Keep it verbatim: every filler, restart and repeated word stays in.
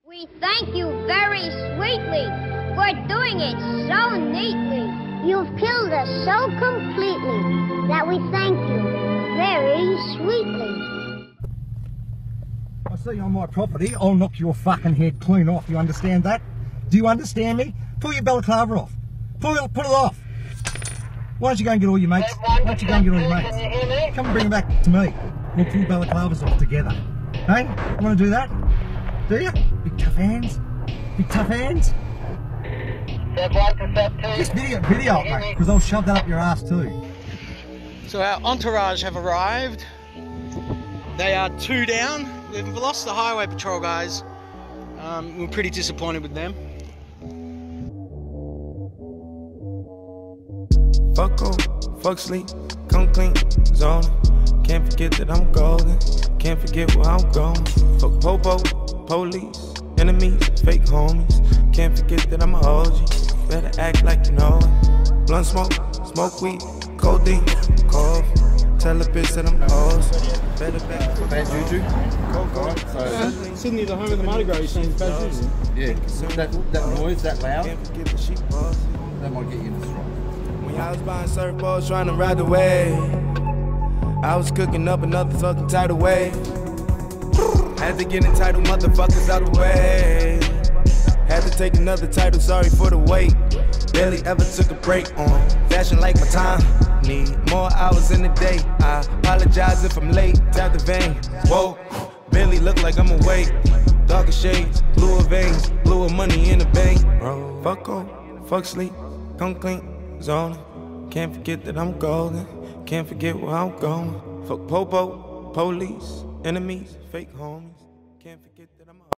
We thank you very sweetly for doing it so neatly. You've killed us so completely that we thank you very sweetly. I see you on my property, I'll knock your fucking head clean off. You understand that? Do you understand me? Pull your balaclava off. Pull it, pull it off. Why don't you go and get all your mates? Why don't you go and get all your mates? Come and bring them back to me. We'll pull balaclavas off together. Hey? You want to do that? Do you? Big tough hands? Big tough hands? Just video, video it, mate, because I'll shove that up your ass too. So our entourage have arrived. They are two down. We've lost the highway patrol guys. Um, we're pretty disappointed with them. Fuck off, fuck sleep, come clean, zone. Can't forget that I'm golden, can't forget where I'm going. Fuck popo, police, enemies, fake homies. Can't forget that I'm a O G, better act like you know it. Blunt smoke, smoke weed, codeine, cough. Tell a bitch that I'm awesome. Better back. Bad juju. Alright, so uh, Sydney, the home of the Mardi Gras, you're saying it's bad juju? Yeah, that, that noise, that loud, Can't forget that she boss. that might get you in the strike. When I was buying surfboards trying to ride the wave, I was cooking up another fucking tidal wave. Had to get entitled motherfuckers out of the way. Had to take another title, sorry for the wait. Barely ever took a break on fashion like my time. Need more hours in the day. I apologize if I'm late. Tap the vein. Whoa, barely look like I'm awake. Darker shades, bluer veins, bluer money in the bank. Bro, fuck off, fuck sleep, come clean, zone. Can't forget that I'm golden. Can't forget where I'm going. Fuck popo, police, enemies, fake homies. Can't forget that I'm a